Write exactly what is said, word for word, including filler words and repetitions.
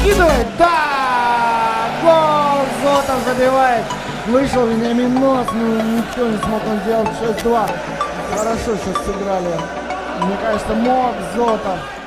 закидывает. Да! Гол! Зотов забивает. Вышел Вениаминос, ну ничего не смог он делать. шесть два. Хорошо сейчас сыграли. Мне кажется, мог Зотов.